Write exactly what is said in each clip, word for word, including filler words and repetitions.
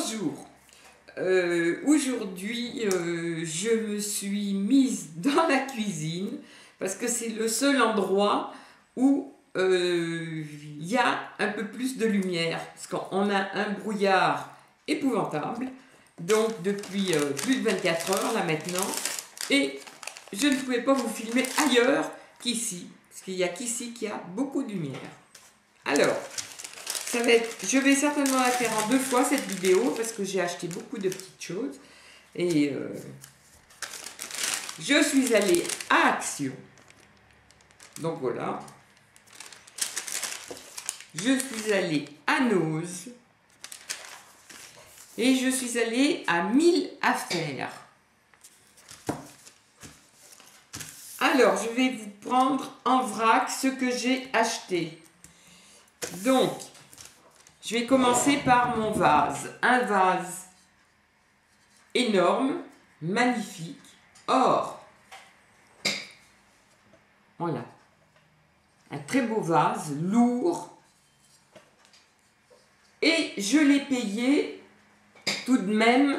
Bonjour, euh, aujourd'hui euh, je me suis mise dans la cuisine parce que c'est le seul endroit où il euh, y a un peu plus de lumière, parce qu'on a un brouillard épouvantable, donc depuis euh, plus de vingt-quatre heures là maintenant, et je ne pouvais pas vous filmer ailleurs qu'ici, parce qu'il n'y a qu'ici qu'il y a beaucoup de lumière. Alors, ça va être, je vais certainement la faire en deux fois cette vidéo parce que j'ai acheté beaucoup de petites choses et euh, je suis allée à Action. Donc voilà. Je suis allée à Noz et je suis allée à Mille Affaires. Alors, je vais vous prendre en vrac ce que j'ai acheté. Donc, je vais commencer par mon vase. Un vase énorme, magnifique, or. Voilà. Un très beau vase, lourd. Et je l'ai payé tout de même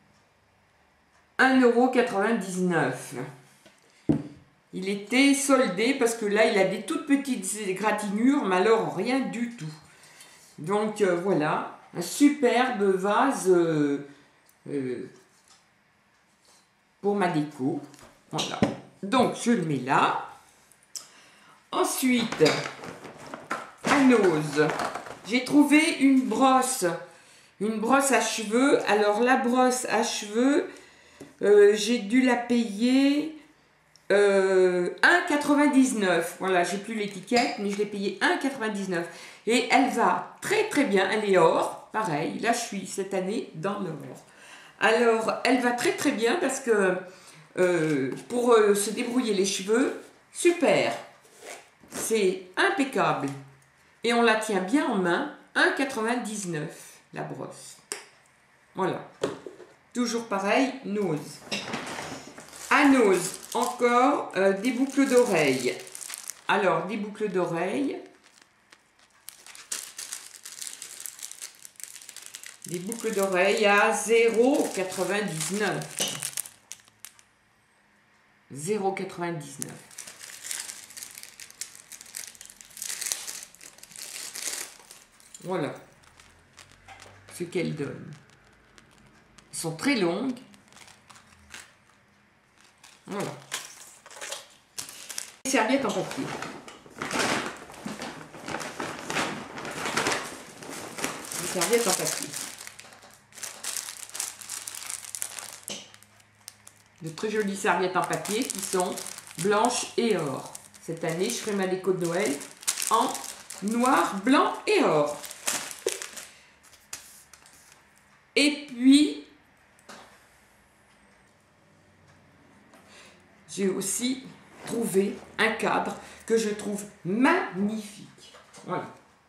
un euro quatre-vingt-dix-neuf. Il était soldé parce que là, il a des toutes petites égratignures, mais alors rien du tout. Donc euh, voilà, un superbe vase euh, euh, pour ma déco. Voilà. Donc je le mets là. Ensuite, à Noz, j'ai trouvé une brosse, une brosse à cheveux. Alors la brosse à cheveux, euh, j'ai dû la payer euh, un euro quatre-vingt-dix-neuf. Voilà, j'ai plus l'étiquette, mais je l'ai payé un euro quatre-vingt-dix-neuf. Et elle va très très bien, elle est or, pareil, là je suis cette année dans l'or. Alors, elle va très très bien parce que euh, pour euh, se débrouiller les cheveux, super, c'est impeccable. Et on la tient bien en main, un euro quatre-vingt-dix-neuf la brosse. Voilà, toujours pareil, Noz. À Noz, encore euh, des boucles d'oreilles. Alors, des boucles d'oreilles. Des boucles d'oreilles à zéro quatre-vingt-dix-neuf. zéro quatre-vingt-dix-neuf. Voilà ce qu'elles donnent. Elles sont très longues. Voilà. Des serviettes en papier. Des serviettes en papier. De très jolies serviettes en papier qui sont blanches et or. Cette année, je ferai ma déco de Noël en noir, blanc et or. Et puis, j'ai aussi trouvé un cadre que je trouve magnifique. Voilà.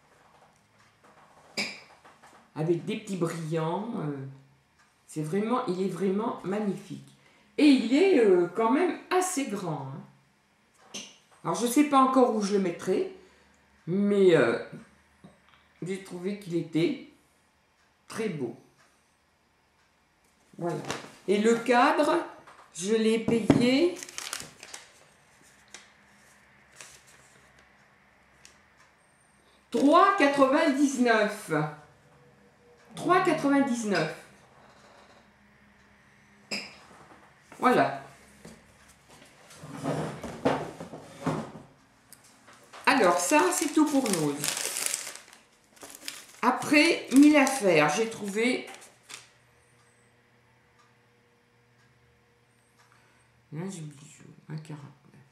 Avec des petits brillants. Euh, c'est vraiment, il est vraiment magnifique. Et il est euh, quand même assez grand. Hein. Alors, je ne sais pas encore où je le mettrai, mais euh, j'ai trouvé qu'il était très beau. Voilà. Et le cadre, je l'ai payé trois euro quatre-vingt-dix-neuf. trois euro quatre-vingt-dix-neuf. Voilà. Alors, ça, c'est tout pour Noz. Après, Mille Affaires, j'ai trouvé... Là, j'ai bijou, un euro quarante-neuf.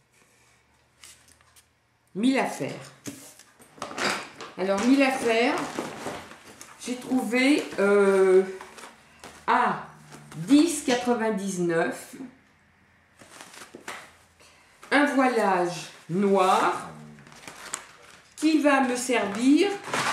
Mille Affaires. Alors, Mille Affaires, j'ai trouvé euh, à dix euro quatre-vingt-dix-neuf un voilage noir qui va me servir,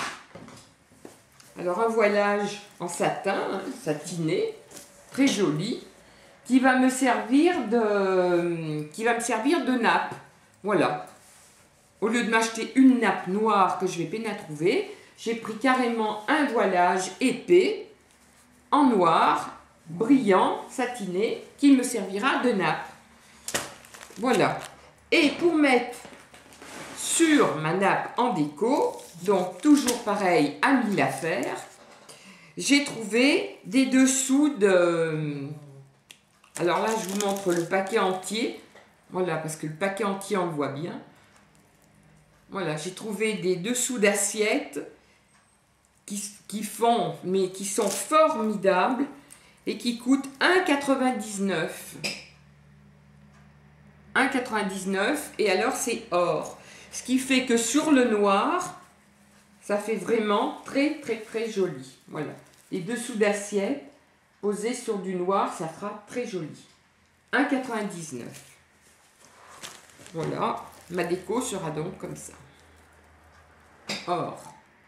alors un voilage en satin, hein, satiné, très joli, qui va me servir de, qui va me servir de nappe. Voilà. Au lieu de m'acheter une nappe noire que je vais peine à trouver, j'ai pris carrément un voilage épais en noir, brillant, satiné, qui me servira de nappe. Voilà. Et pour mettre sur ma nappe en déco, donc toujours pareil à mille affaires, j'ai trouvé des dessous de... Alors là, je vous montre le paquet entier. Voilà, parce que le paquet entier, on le voit bien. Voilà, j'ai trouvé des dessous d'assiettes qui, qui font, mais qui sont formidables et qui coûtent un euro quatre-vingt-dix-neuf. un euro quatre-vingt-dix-neuf et alors c'est or. Ce qui fait que sur le noir, ça fait vraiment très très très joli. Voilà, les dessous d'assiette posés sur du noir, ça fera très joli. un euro quatre-vingt-dix-neuf. Voilà, ma déco sera donc comme ça. Or,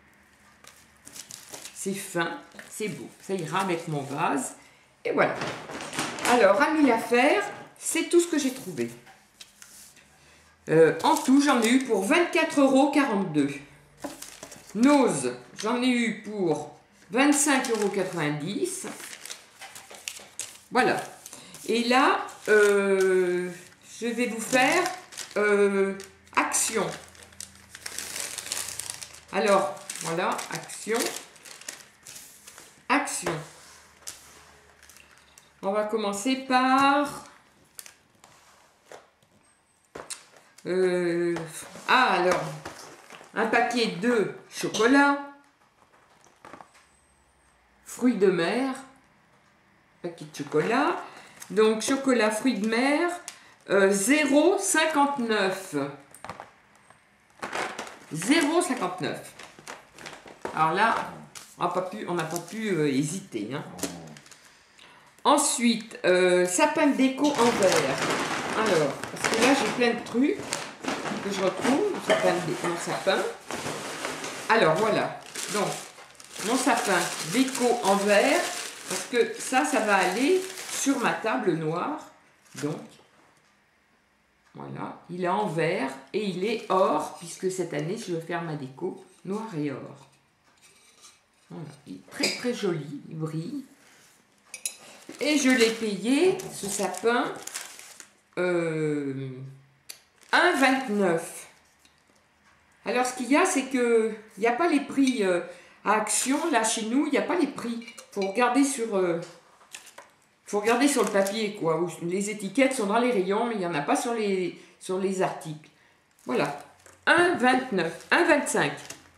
c'est fin, c'est beau, ça ira avec mon vase. Et voilà. Alors, à mille affaires, c'est tout ce que j'ai trouvé. Euh, en tout, j'en ai eu pour vingt-quatre euros quarante-deux. Nose, j'en ai eu pour vingt-cinq euros quatre-vingt-dix. Voilà. Et là, euh, je vais vous faire euh, Action. Alors, voilà, Action. Action. On va commencer par... Euh, ah, alors, un paquet de chocolat, fruits de mer, paquet de chocolat, donc chocolat fruits de mer, euh, zéro virgule cinquante-neuf. zéro virgule cinquante-neuf. Alors là, on n'a pas pu, on n'a pas pu euh, hésiter. Hein. Ensuite, euh, sapin de déco en verre. Alors, parce que là, j'ai plein de trucs que je retrouve. Sapin de, mon sapin. Alors, voilà. Donc, mon sapin déco en verre. Parce que ça, ça va aller sur ma table noire. Donc, voilà. Il est en verre et il est or. Puisque cette année, je vais faire ma déco noir et or. Voilà. Il est très, très joli. Il brille. Et je l'ai payé, ce sapin, euh, un euro vingt-neuf. Alors, ce qu'il y a, c'est que il n'y a pas les prix euh, à Action. Là, chez nous, il n'y a pas les prix. Il faut regarder sur, euh, faut regarder sur le papier, quoi. Les étiquettes sont dans les rayons, mais il n'y en a pas sur les, sur les articles. Voilà. un euro vingt-neuf. un euro vingt-cinq.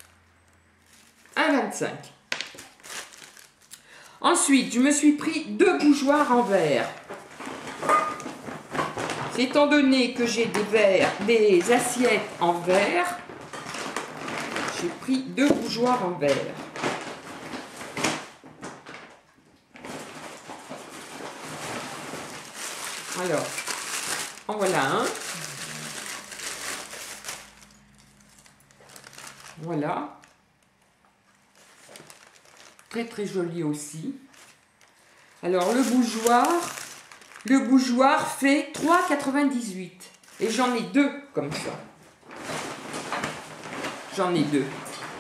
un euro vingt-cinq. Ensuite, je me suis pris deux bougeoirs en verre. Étant donné que j'ai des verres, des assiettes en verre, j'ai pris deux bougeoirs en verre. Alors, en voilà un. Voilà. Très très joli aussi. Alors le bougeoir, le bougeoir fait trois euros quatre-vingt-dix-huit. Et j'en ai deux comme ça. J'en ai deux.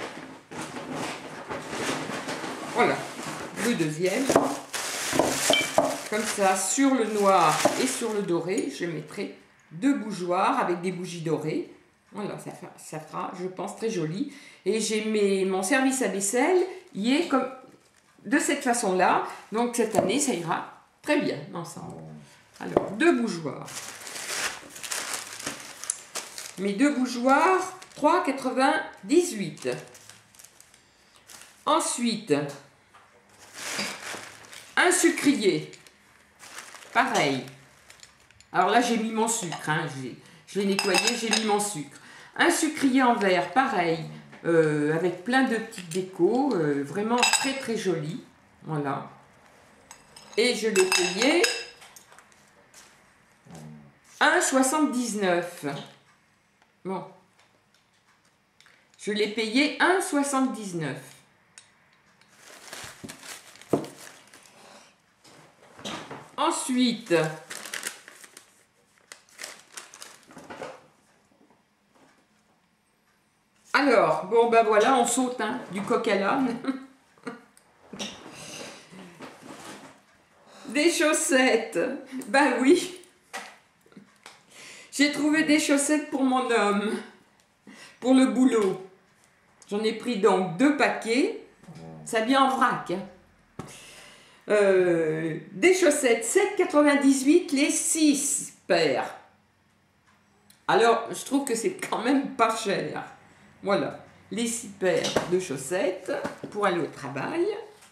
Voilà. Le deuxième. Comme ça, sur le noir et sur le doré, je mettrai deux bougeoirs avec des bougies dorées. Voilà, ça, ça fera, je pense, très joli. Et j'ai mes, mon service à vaisselle, il est comme de cette façon-là. Donc cette année, ça ira très bien ensemble. Alors, deux bougeoirs. Mes deux bougeoirs, trois euros quatre-vingt-dix-huit. Ensuite, un sucrier. Pareil. Alors là, j'ai mis mon sucre. Hein. Je l'ai nettoyé, j'ai mis mon sucre. Un sucrier en verre, pareil. Euh, avec plein de petites décos. Euh, vraiment très très joli. Voilà. Et je l'ai payé un euro soixante-dix-neuf. Bon. Je l'ai payé un euro soixante-dix-neuf. Ensuite, alors, bon ben voilà, on saute hein, du coq à l'âne. des chaussettes. Ben oui. J'ai trouvé des chaussettes pour mon homme. Pour le boulot. J'en ai pris donc deux paquets. Ça vient en vrac. Hein. Euh, des chaussettes sept quatre-vingt-dix-huit les six paires. Alors, je trouve que c'est quand même pas cher. Voilà, les six paires de chaussettes pour aller au travail.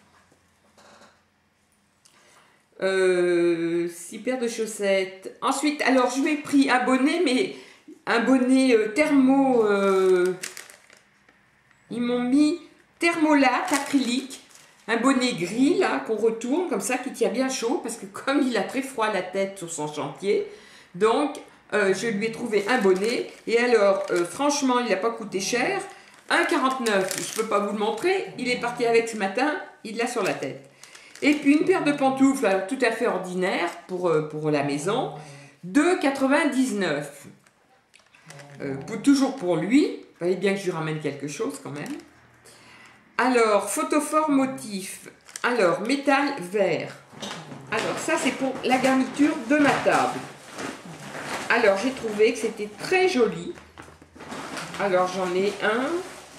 Euh, six paires de chaussettes. Ensuite, alors je lui ai pris un bonnet, mais un bonnet euh, thermo. Euh, ils m'ont mis thermolate acrylique. Un bonnet gris, là, qu'on retourne, comme ça, qui tient bien chaud, parce que comme il a très froid à la tête sur son chantier, donc, euh, je lui ai trouvé un bonnet, et alors, euh, franchement, il n'a pas coûté cher, un euro quarante-neuf, je ne peux pas vous le montrer, il est parti avec ce matin, il l'a sur la tête. Et puis, une paire de pantoufles, alors, tout à fait ordinaire, pour, euh, pour la maison, deux euros quatre-vingt-dix-neuf. Euh, pour, toujours pour lui, il fallait bien que je lui ramène quelque chose, quand même. Alors, photophore motif. Alors, métal vert. Alors, ça, c'est pour la garniture de ma table. Alors, j'ai trouvé que c'était très joli. Alors, j'en ai un,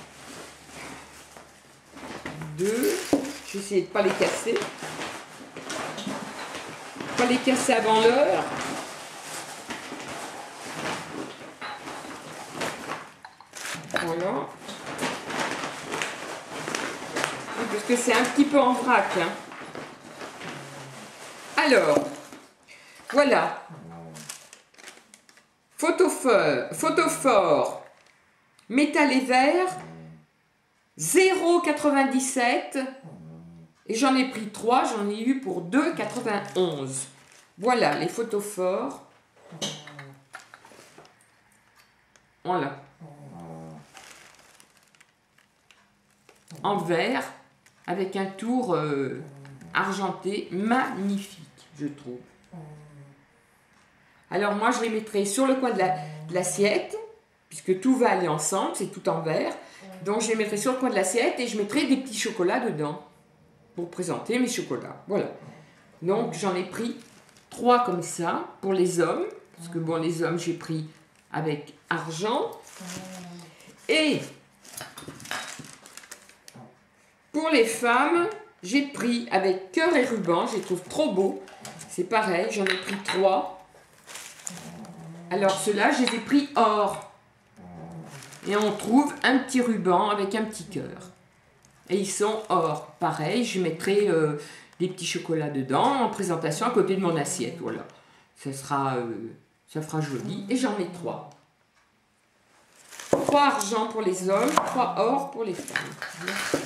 deux. J'ai essayé de ne pas les casser. Pas les casser avant l'heure. Voilà. Parce que c'est un petit peu en vrac. Hein. Alors, voilà. Photophore, photophore, métal et verre, zéro euro quatre-vingt-dix-sept. Et j'en ai pris trois, j'en ai eu pour deux euros quatre-vingt-onze. Voilà les photophores. Voilà. En verre. Avec un tour euh, argenté magnifique, je trouve. Alors moi, je les mettrai sur le coin de l'assiette, puisque tout va aller ensemble, c'est tout en verre. Donc je les mettrai sur le coin de l'assiette et je mettrai des petits chocolats dedans pour présenter mes chocolats. Voilà. Donc j'en ai pris trois comme ça pour les hommes, parce que bon, les hommes, j'ai pris avec argent. Et pour les femmes, j'ai pris avec cœur et ruban, je les trouve trop beaux. C'est pareil, j'en ai pris trois. Alors ceux-là, je les ai pris or. Et on trouve un petit ruban avec un petit cœur. Et ils sont or. Pareil, je mettrai euh, des petits chocolats dedans en présentation à côté de mon assiette. Voilà. Ça sera, euh, ça fera joli. Et j'en ai trois. Trois argent pour les hommes, trois or pour les femmes.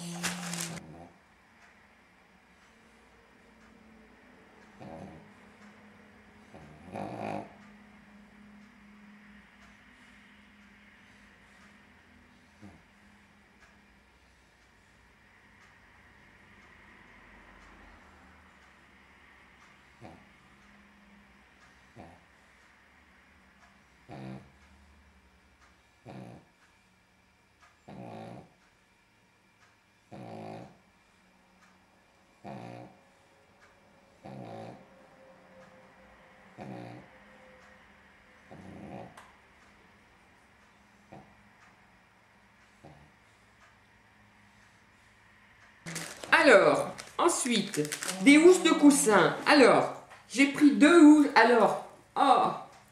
Alors, ensuite, des housses de coussin. Alors, j'ai pris deux housses. Alors, oh,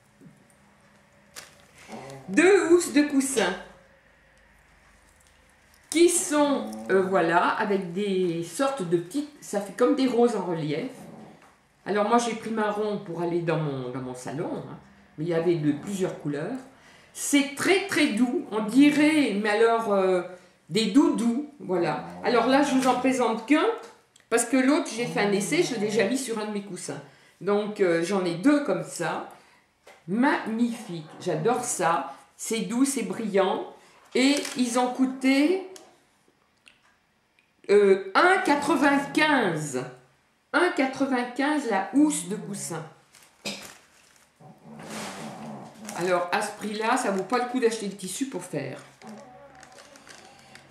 deux housses de coussin qui sont, euh, voilà, avec des sortes de petites, ça fait comme des roses en relief. Alors moi, j'ai pris marron pour aller dans mon, dans mon salon, hein, mais il y avait de plusieurs couleurs. C'est très très doux, on dirait, mais alors, euh, des doudous, voilà. Alors là, je vous en présente qu'un, parce que l'autre, j'ai fait un essai, je l'ai déjà mis sur un de mes coussins. Donc, euh, j'en ai deux comme ça. Magnifique, j'adore ça. C'est doux, c'est brillant. Et ils ont coûté euh, un euro quatre-vingt-quinze. un euro quatre-vingt-quinze la housse de coussin. Alors, à ce prix-là, ça ne vaut pas le coup d'acheter le tissu pour faire.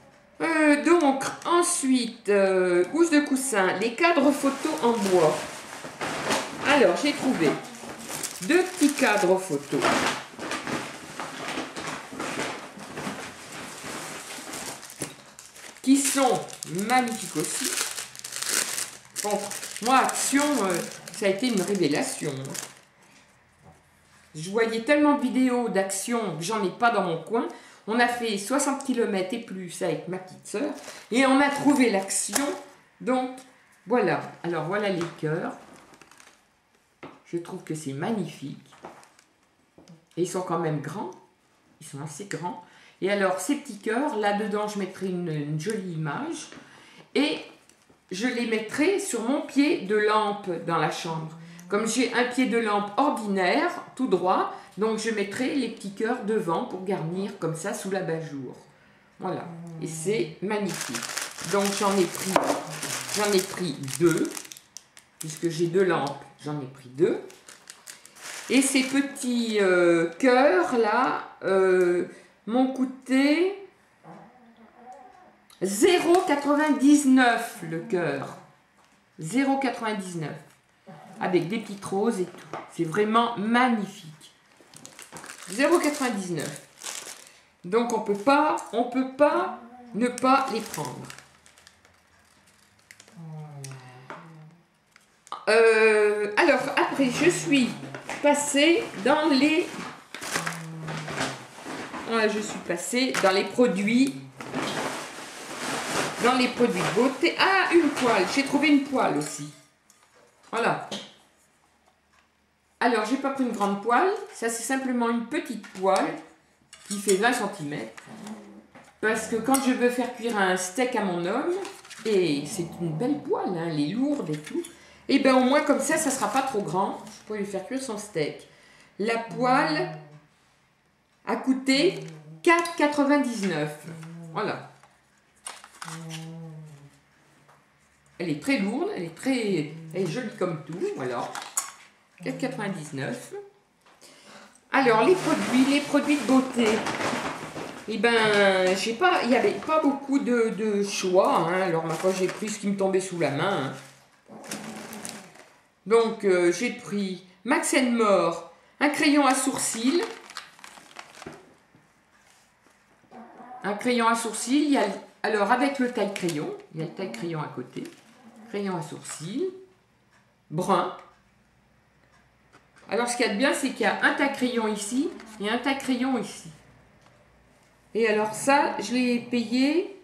Euh, donc, ensuite, euh, housse de coussin, les cadres photos en bois. Alors, j'ai trouvé deux petits cadres photos. Qui sont magnifiques aussi. Bon, moi, Action, euh, ça a été une révélation. Je voyais tellement de vidéos d'Action que j'en ai pas dans mon coin. On a fait soixante kilomètres et plus avec ma petite sœur. Et on a trouvé l'Action. Donc, voilà. Alors, voilà les cœurs. Je trouve que c'est magnifique. Et ils sont quand même grands. Ils sont assez grands. Et alors, ces petits cœurs, là-dedans, je mettrai une, une jolie image. Et je les mettrai sur mon pied de lampe dans la chambre. Comme j'ai un pied de lampe ordinaire, tout droit, donc je mettrai les petits cœurs devant pour garnir comme ça sous l'abat-jour. Voilà. Et c'est magnifique. Donc, j'en ai pris, j'en ai pris deux. Puisque j'ai deux lampes, j'en ai pris deux. Et ces petits euh, cœurs là euh, m'ont coûté zéro virgule quatre-vingt-dix-neuf le cœur. zéro virgule quatre-vingt-dix-neuf. Avec des petites roses et tout. C'est vraiment magnifique. zéro virgule quatre-vingt-dix-neuf. Donc on peut pas, on peut pas ne pas les prendre. Euh, alors, après, je suis passée dans les... Voilà, je suis passée dans les produits... Dans les produits de beauté. Ah, une poêle. J'ai trouvé une poêle aussi. Voilà. Alors, j'ai pas pris une grande poêle. Ça, c'est simplement une petite poêle qui fait vingt centimètres. Parce que quand je veux faire cuire un steak à mon homme, et c'est une belle poêle, hein, elle est lourde et tout, et bien au moins comme ça, ça ne sera pas trop grand. Je peux lui faire cuire son steak. La poêle a coûté quatre virgule quatre-vingt-dix-neuf. Voilà. Elle est très lourde, elle est très elle est jolie comme tout. Voilà. quatre virgule quatre-vingt-dix-neuf. Alors, les produits, les produits de beauté. Eh ben, je sais pas, il n'y avait pas beaucoup de, de choix. Hein. Alors, ma fois, j'ai pris ce qui me tombait sous la main. Hein. Donc, euh, j'ai pris Max and More, un crayon à sourcils. Un crayon à sourcils. Il y a, alors, avec le taille-crayon, il y a le taille-crayon à côté. Crayon à sourcils. Brun. Alors, ce qu'il y a de bien, c'est qu'il y a un taille-crayon ici et un taille-crayon ici. Et alors, ça, je l'ai payé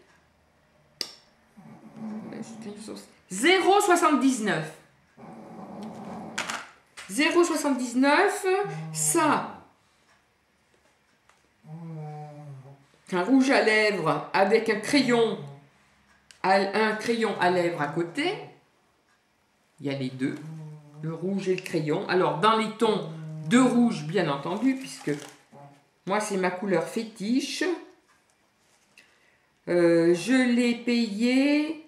zéro virgule soixante-dix-neuf. zéro virgule soixante-dix-neuf, ça, un rouge à lèvres avec un crayon, un crayon à lèvres à côté. Il y a les deux, le rouge et le crayon. Alors, dans les tons de rouge, bien entendu, puisque moi, c'est ma couleur fétiche. Euh, je l'ai payé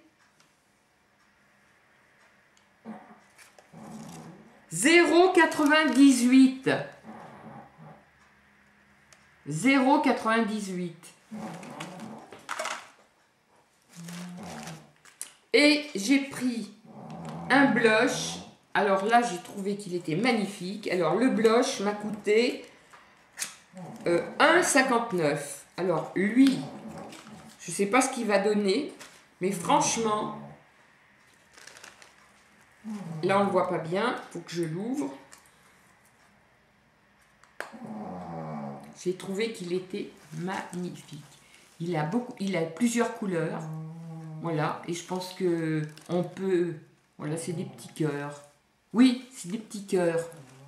zéro virgule quatre-vingt-dix-huit. zéro virgule quatre-vingt-dix-huit. Et j'ai pris un blush. Alors là, j'ai trouvé qu'il était magnifique. Alors, le blush m'a coûté euh, un virgule cinquante-neuf. Alors, lui, je ne sais pas ce qu'il va donner, mais franchement, là, on ne le voit pas bien. Il faut que je l'ouvre. J'ai trouvé qu'il était magnifique. Il a, beaucoup, il a plusieurs couleurs. Voilà, et je pense que on peut... Voilà, c'est des petits cœurs. Oui, c'est des petits cœurs.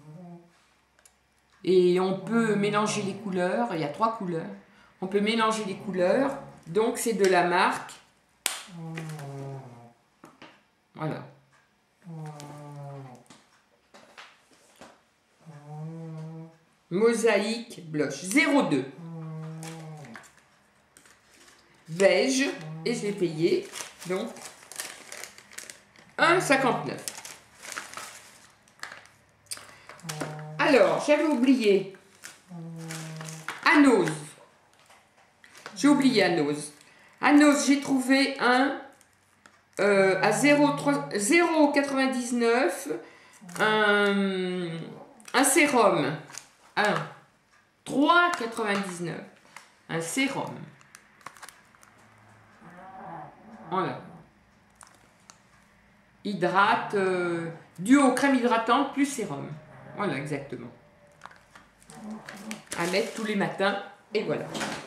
Et on peut mélanger les couleurs. Il y a trois couleurs. On peut mélanger les couleurs. Donc, c'est de la marque. Voilà. Mosaïque Blush. zéro virgule deux. Beige. Et je l'ai payé. Donc, un virgule cinquante-neuf. Alors, j'avais oublié Anos. J'ai oublié Anos. Anos, j'ai trouvé un euh, à zéro virgule quatre-vingt-dix-neuf un, un sérum. Un. trois quatre-vingt-dix-neuf. Un sérum. Voilà. Hydrate, euh, duo crème hydratante plus sérum. Voilà, exactement. À mettre tous les matins. Et voilà.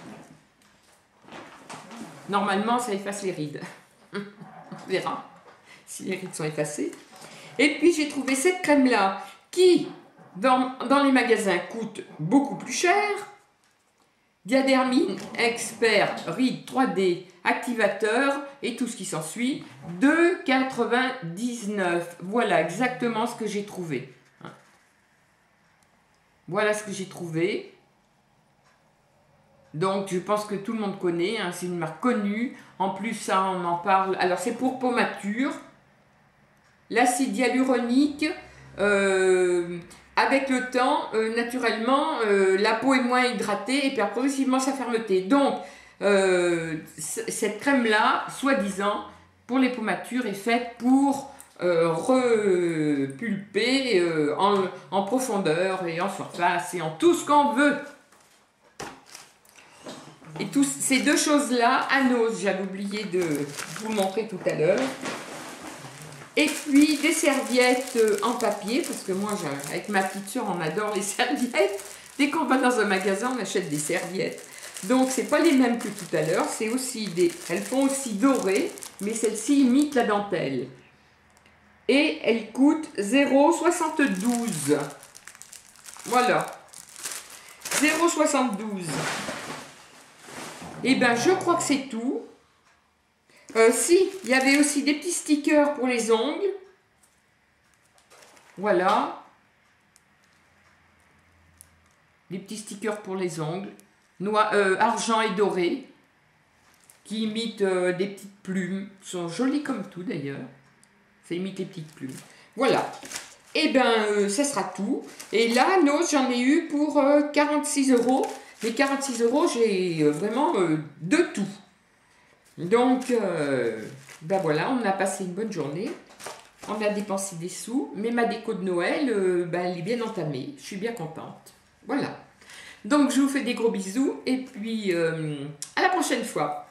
Normalement, ça efface les rides. On verra si les rides sont effacées. Et puis, j'ai trouvé cette crème-là qui, dans, dans les magasins, coûte beaucoup plus cher. Diadermine Expert Rides trois D Activateur et tout ce qui s'ensuit. deux quatre-vingt-dix-neuf. Voilà exactement ce que j'ai trouvé. Voilà ce que j'ai trouvé. Donc, je pense que tout le monde connaît. Hein, c'est une marque connue. En plus, ça, on en parle. Alors, c'est pour peau mature. L'acide hyaluronique, euh, avec le temps, euh, naturellement, euh, la peau est moins hydratée et perd progressivement sa fermeté. Donc, euh, cette crème-là, soi-disant, pour les peaux matures, est faite pour euh, repulper euh, en, en profondeur et en surface et en tout ce qu'on veut. Et tous ces deux choses-là, Anos, j'avais oublié de vous montrer tout à l'heure. Et puis des serviettes en papier, parce que moi, avec ma petite soeur, on adore les serviettes. Dès qu'on va dans un magasin, on achète des serviettes. Donc, c'est pas les mêmes que tout à l'heure. C'est aussi des, elles font aussi dorées, mais celles-ci imitent la dentelle. Et elles coûtent zéro virgule soixante-douze. Voilà. zéro virgule soixante-douze. Et ben, je crois que c'est tout. Euh, si, il y avait aussi des petits stickers pour les ongles. Voilà. Des petits stickers pour les ongles. Noir, euh, argent et doré. Qui imitent euh, des petites plumes. Ils sont jolis comme tout d'ailleurs. Ça imite les petites plumes. Voilà. Et ben, euh, ça sera tout. Et là, Nos, j'en ai eu pour euh, quarante-six euros. Les quarante-six euros, j'ai euh, vraiment euh, de tout. Donc, euh, ben voilà, on a passé une bonne journée. On a dépensé des sous. Mais ma déco de Noël, euh, ben, elle est bien entamée. Je suis bien contente. Voilà. Donc, je vous fais des gros bisous. Et puis, euh, à la prochaine fois.